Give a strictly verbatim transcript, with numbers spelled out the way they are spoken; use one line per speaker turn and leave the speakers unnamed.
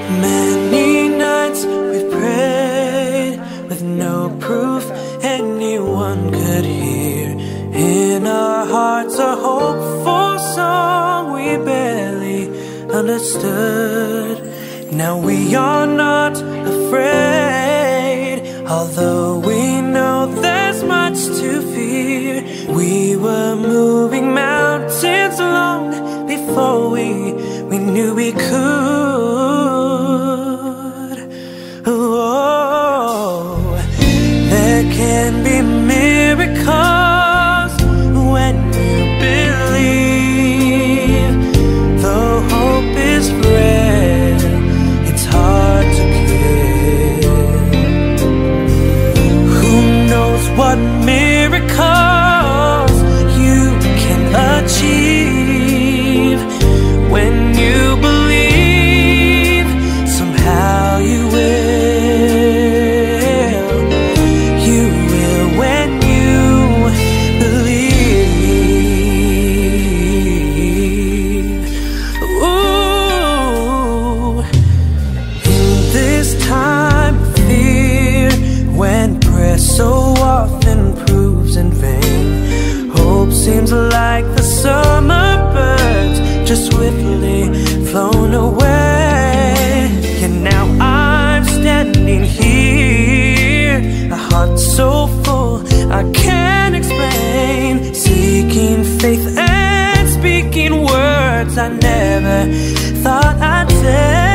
Many nights we've prayed with no proof anyone could hear. In our hearts a hopeful song we barely understood. Now we are not afraid, although we know there's much to fear. We were moving mountains long before we, we knew we could. Oh, there can be miracles when you believe. Though hope is frail, it's hard to give. Who knows what miracles you can achieve when you believe. Somehow you will. You will when you believe. Ooh, in this time of fear, when prayer so often proves in vain, hope seems like the summer birds just swiftly flown away. And now I'm standing here, a heart so full I can't explain, seeking faith and speaking words I never thought I'd say.